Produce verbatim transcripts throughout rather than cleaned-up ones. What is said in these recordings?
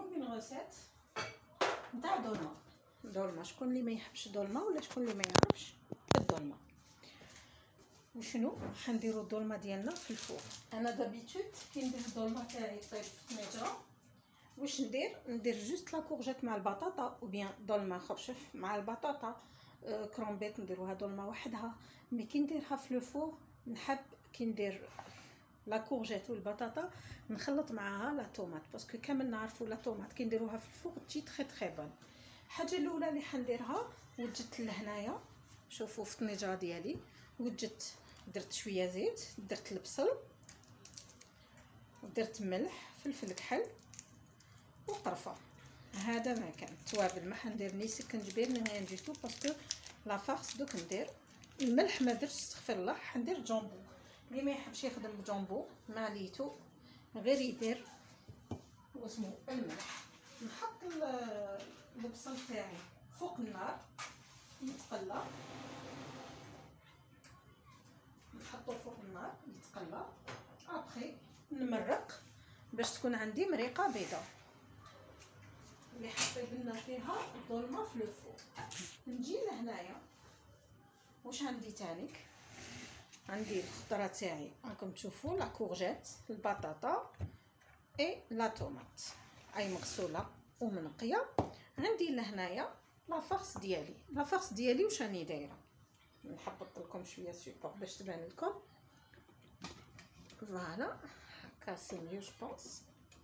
اليوم اون غوسيت نتاع دولمه. دولمه شكون اللي ما يحبش دولمه ولا شكون اللي ما يعرفش الدولمه؟ وشنو حنديروا الدولمه ديالنا في الفوق. انا دابيتود كي ندير الدولمه تاعي طيب في الطنجره واش ندير ندير جوست لا كورجيت مع البطاطا او بيان دولمه خرشف مع البطاطا أه كرومبيت نديروها دولمه وحدها. مي كي نديرها في الفوق نحب كي ندير لا كورجيت والبطاطا نخلط معاها لا طوماط باسكو كامل نعرفوا لا طوماط كي نديروها في الفوق تجي تري تري بون. الحاجه الاولى اللي حنديرها وجدت لهنايا شوفوا في الطنجره ديالي وجدت درت شويه زيت درت البصل ودرت ملح فلفل كحل وقرفه. هذا ما كان توابل ما حندير ني سكنجبير ني غير ديتو باسكو لا فارس دوك ندير الملح ما درتش استغفر الله حندير جامبو. اللي ما يحبش يخدم بجامبو ما ليتو غير يدير واسمو الملح. نحط البصل تاعي فوق النار يتقلى نحطو فوق النار يتقلى ابخي نمرق باش تكون عندي مريقه بيضاء اللي حطيت لنا فيها الدولمه في الفوق. نجي لهنايا واش عندي تانيك عندي الخضره تاعي راكم تشوفوا لا كورجيت البطاطا اي لا طوماط اي مغسوله ومنقيه. عندي لهنايا لا فارس ديالي لا فارس ديالي واش راني دايره نحبط لكم شويه سوبر باش تبان لكم فوالا هكا سي ميو جو بونس.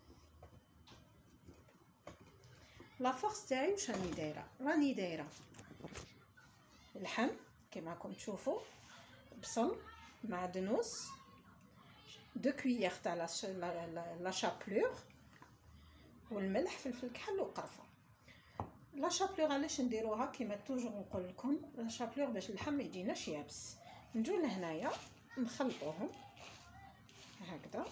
لا فارس تاعي واش راني دايره راني دايره اللحم كما راكم تشوفوا بصل معدنوس دو كويير تاع لا شابلور والملح فلفل كحل وقرفه. لا شابلور علاش نديروها كيما توجور نقول لكم لا شابلور باش اللحم ما يجيناش يابس. نجو لهنايا نخلطوهم هكذا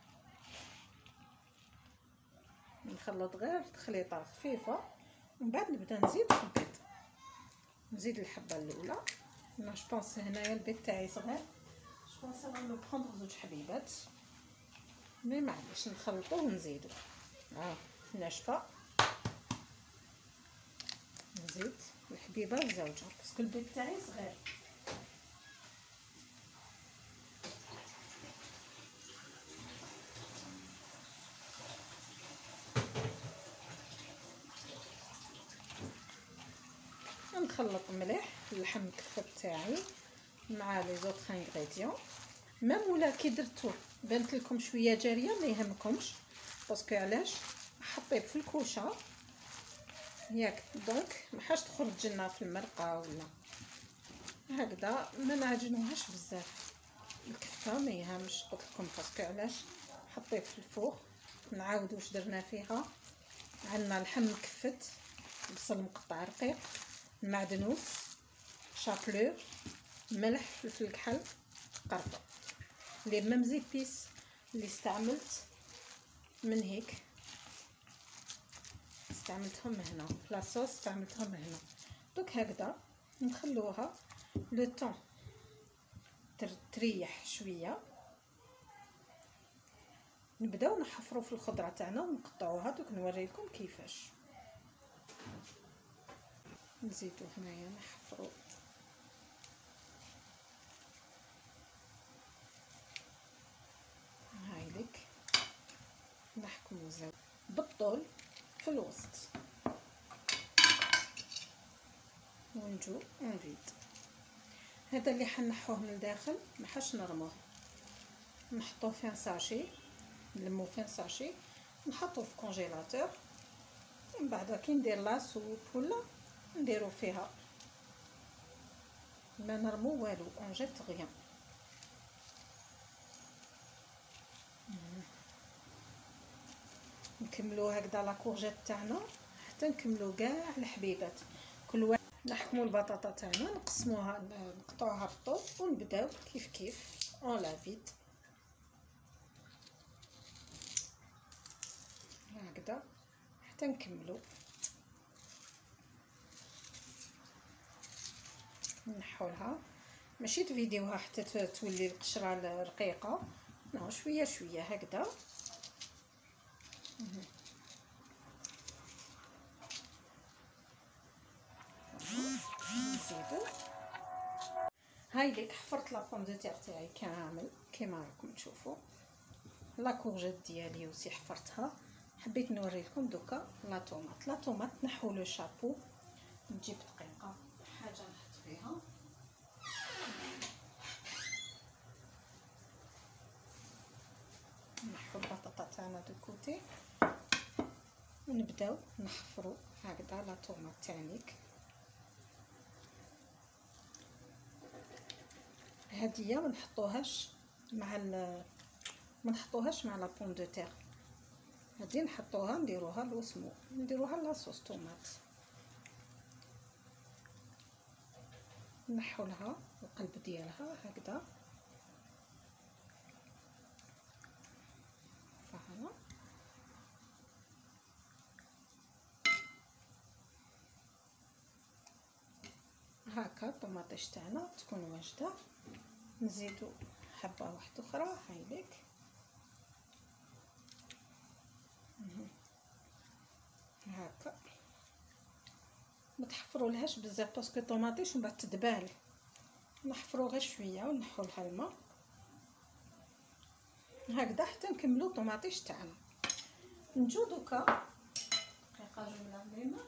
نخلط غير تخليطه خفيفه ومن بعد نبدا نزيد في البيض. نزيد الحبه الاولى انا جو بونس هنايا البيض تاعي صغير جو بونس نو بروندر زوج حبيبات مي معليش نخلطوه ونزيدو ها ناشفه نزيد الحبيبه الزوجه باسكو البيض تاعي صغير. نخلط مليح اللحم الكفت تاعي مع لي زوطخ انغريديون ميم ولا كي درتو بانت لكم شويه جاريه ما يهمكمش باسكو علاش حطيت في الكوشه ياك دونك ما حاش تخرج لنا في المرقه ولا هكذا ما نعجنوهاش بزاف الكفته ما يهمش قلت لكم باسكو علاش حطيت في الفوق. نعاود واش درنا فيها عندنا لحم مكفت بصل مقطع رقيق معدنوس شابلور ملح فلفل كحل قرفه. لي ميم زيبيس اللي استعملت من هيك استعملتهم هنا في لاصوص استعملتهم هنا دوك هكذا نخلوها لو طون تريح شويه. نبداو نحفروا في الخضره تاعنا ونقطعوها دوك نوريكم كيفاش. نزيدو هنايا نحفرو هايلك نحكمو زاو بالطول في الوسط ونجو نزيد هذا اللي حنحوه من الداخل ما حاش نرموه نحطوه في ساشي نلمو في ساشي نحطوه في كونجيلاتور من بعد كي ندير لاصوب ولا نديرو فيها ما نرمو والو اون جيت غيان. نكملو هكذا لا كورجيت تاعنا حتى نكملو كاع الحبيبات. كل واحد نحكمو البطاطا تاعنا نقسموها نقطعوها بالطول ونبداو كيف كيف اون لا فيد هكذا حتى نكملو. نحولها ماشي تفيديوها حتى تولي القشره رقيقه نو شويه شويه هكذا هاي ليك حفرت لا بوم دو تيغ تاعي كامل كيما راكم تشوفوا. لا كورجيت ديالي وسي حفرتها. حبيت نوري لكم دوكا لا طوماط. لا طوماط نحو لو شابو، نجيب دقيقه حاجه نحط فيها، نحو البطاطا تاعنا دو كوتي ونبداو نحفروا هكذا لا طوماط تاعك. هاديه ما نحطوهاش مع ال ما نحطوهاش مع لا بوم دو تيغ، هادي نحطوها نديروها لوسمو، نديروها لاصوص طوماط. نحو لها القلب ديالها هكذا فوالا. هكا الطوماطيش تاعنا تكون واجده. نزيدو حبه واحده اخرى هاي ليك. هكا ما تحفروا لهاش بزاف باسكو الطوماطيش من بعد تدبال، نحفروا غير شويه ونحوا لها الماء هكذا حتى نكملوا الطوماطيش تاعنا. نجو دوكا دقيقه جمله مهمه،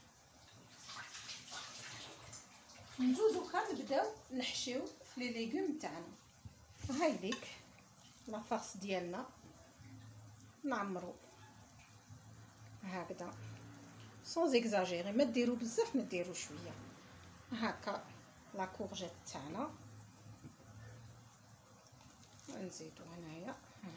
نجو دوكا نبداو نحشيو في لي ليغوم تاعنا. هاي ليك لا فارس ديالنا نعمرو هكذا سون زيكزاجيري، ما ديرو بزاف ما ديرو شويه. هكا لا كورجيت تاعنا نزيدو هنايا،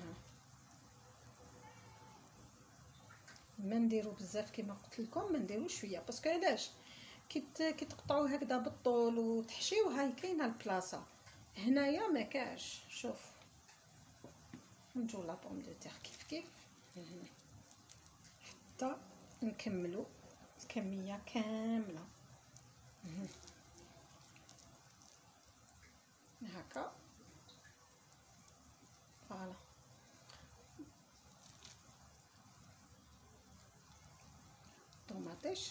ما نديرو بزاف كما قلت لكم، ما نديرو شويه باسكو علاش كي كي تقطعوا هكذا بالطول وتحشيو هاي كاينه البلاصه، هنايا ما كاش. شوف نجو لا بوم دو تيغ كيف كيف حتى نكملوا الكميه كامله هكا فوالا. طوماطيش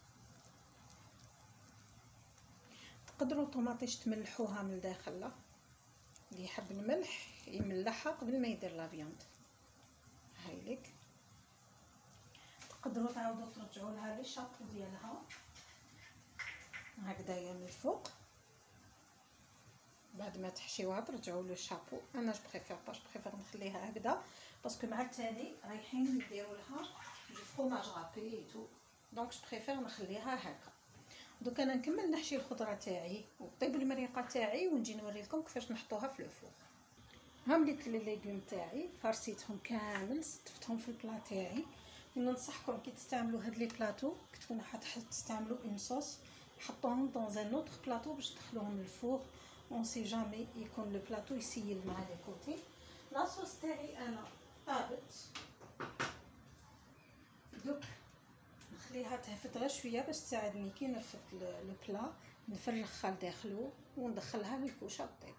تقدروا طوماطيش تملحوها من الداخل، لا اللي يحب الملح يملحها قبل ما يدير لا فياند. هاي ليك تقدروا تعاودوا ترجعوا لها لي شابو ديالها هكذايا من الفوق بعد ما تحشيوها ترجعوا لو شابو. انا جو بريفير باش بريفير نخليها هكذا باسكو مع التالي رايحين نديروا لها دو فروماج رابي اي تو، دونك جو بريفير نخليها هكا. دوك انا نكمل نحشي الخضره تاعي وطيب المريقه تاعي ونجي نوري لكم كيفاش نحطوها في الفور. ها مليت لي ليغوم تاعي فرسيتهم كامل ستفتهم في البلا تاعي. وننصحكم كي تستعملوا هاد لي بلاطو كي تكونوا حتستعملوا اون صوص حطوهم دون ان اوتر بلاطو باش تدخلوهم للفور، اون سي جامي يكون لو بلاطو يسيل مع لي كوتي. لاصوص تاعي انا طابت دوك نخليها تهفت غير شويه باش تساعدني كي نرفد لو بلا نفرغها لداخلو وندخلها للكوشه طيب.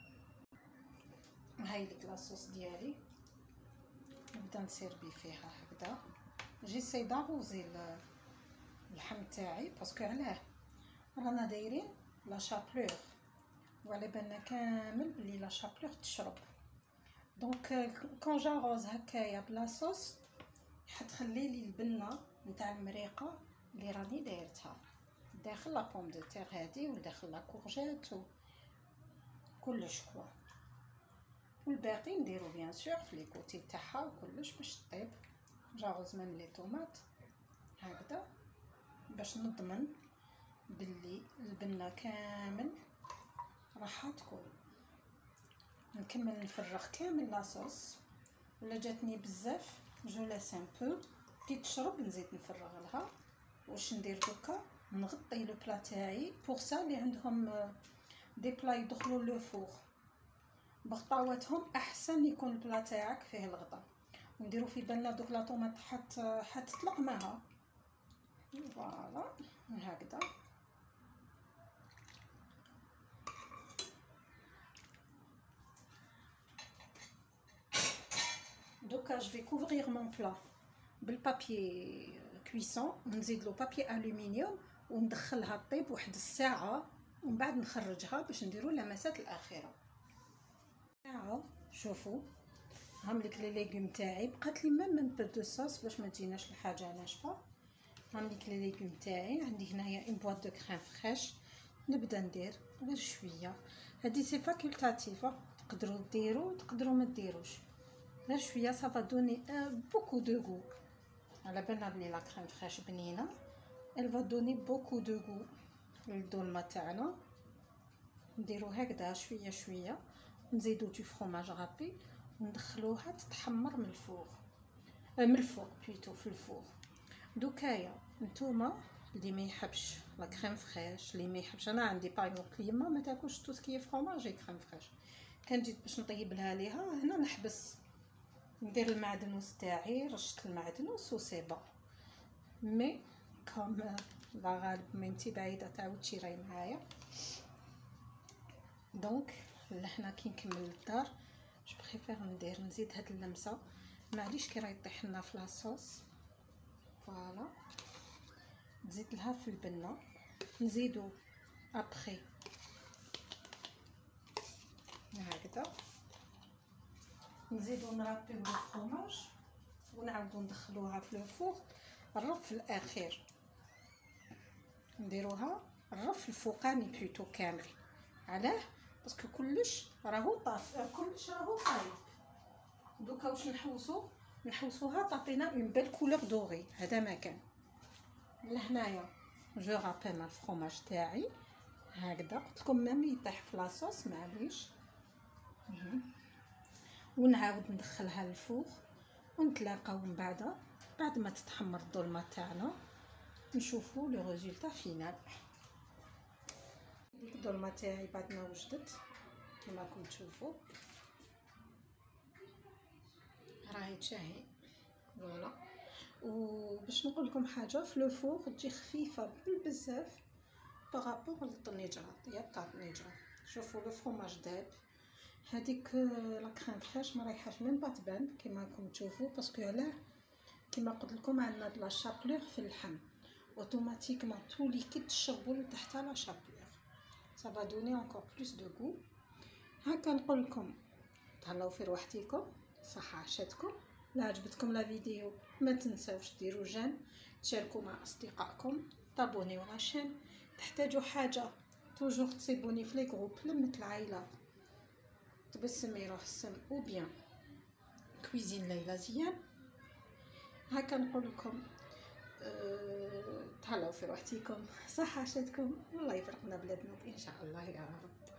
هاي ليك لاصوص ديالي نبدا نسيربي فيها هكذا. جيساي داغوزي اللحم تاعي باسكو علاه رانا دايرين لا شابلور وعلى بالنا كامل بلي لا شابلور تشرب، دونك كون جاغوز هكايا بلا صوص حتخلي لي البنه نتاع المريقه اللي راني دايرتها داخل لا بوم دو تيغ هادي وداخل لا كورجيت وكلش كوا، والباقي نديرو بيان سور في لي كوتي تاعها وكلش باش طيب. جاغوز ميم لي طوماط هكذا باش نضمن باللي البنه كامل راح تكون. نكمل نفرغ كامل لاصوص ولا جاتني بزاف جو لاس ان بو كي تشرب نزيد نفرغ لها. واش ندير دوكا نغطي لو بلا تاعي بور سا اللي عندهم دي بلا يدخلوا لو فور بغطاواتهم احسن يكون البلا تاعك فيه الغطاء. ونديرو في بالنا دوك لا طوماط حت حتطلق معها فوالا هكذا. دوكا جو في كوفرير مون بلا بالبابي كويسون ونزيد له بابي الومنيوم وندخلها طيب واحد الساعه ومن بعد نخرجها باش نديرو اللمسات الاخيره. شوفوا هام لك لي ليغوم تاعي، بقات لي ميم ان بو دو صوص باش ما تجيناش الحاجه ناشفه. هام لك لي ليغوم تاعي، عندي هنايا اون بواط دو كريم فريش. نبدا ندير غير شويه، هادي سي فاكولتاتيف، تقدروا ديروا تقدروا ما ديروش، غير شويه صافا دوني بوكو دو غو. على بالنا بلي لا كريم فريش بنينه، elle va donner beaucoup de goût للدولمه تاعنا. نديرو هكذا شويه شويه، نزيدو دو فرomage رابي وندخلوها تتحمر من الفوق، من الفوق بليتو في الفوق. دوكايا نتوما اللي ما يحبش لا كريم فريش، اللي ما يحبش، انا عندي باغ يما ما تاكلش تو سكي فرomage اي كريم فريش، كان جيت باش نطيب لها ليها هنا نحبس ندير المعدنوس تاعي، رشت المعدنوس وسيبا. مي كوم لا غالب ميمتي بعيده تعاودتي راهي معايا، دونك لهنا كي نكمل الدار جو بريفير ندير نزيد هاد اللمسه، معليش كي راه يطيح لنا في لاصوص. فوالا نزيد لها في البنه، نزيدو ابخي هكذا، نزيدو نرابيو الفرomage ونعاودو ندخلوها في الفوغ. الرف الاخير نديروها الرف الفوقاني بلوتو كامل، علاه باسكو كلش راهو طاف، كلش راهو طايب. دوكا واش نحوسو نحوسوها تعطينا اون بيل كولور دوري. هذا ما كان لهنايا جو رابي مع الفرomage تاعي هكذا، قلت لكم ميم يطيح في لاصوص معليش. ونعاود ندخلها للفوغ ونتلاقاو من بعد بعد ما تتحمر الظلمه تاعنا، نشوفوا لو ريزولطا فينال. الظلمه تاعي بعد ما وجدت كما راكم تشوفوا راهي تشاهي. فوالا، وباش نقول لكم حاجه، في لو فوغ تجي خفيفه بزاف بارابور للطنجره يا الطنجره. شوفوا لو فرomage داب، هذيك لا كريم فريش ما رايحاش ميم با تبان كما راكم تشوفوا، باسكو علاه كما قلت لكم عندنا د لا شابلور في اللحم، اوتوماتيكمون تو ليكيد تشربوا لتحت لا شابلور، ça va donner encore plus de goût. هكا نقول لكم تهلاو في روحتكم، صحه عشاتكم. لا عجبتكم لا فيديو ما تنساوش ديروا جيم، تشاركوا مع اصدقائكم، تابونيو لاشين. تحتاجوا حاجه توجور تصيبوني في لي جروب لمة العائله تبسمي روح السم او بيان كويزين ليلى زيان. هكا نقول لكم أه... تهلاو في روحتكم، صحه عشاتكم، والله يفرقنا بلا ذنوب ان شاء الله يا رب.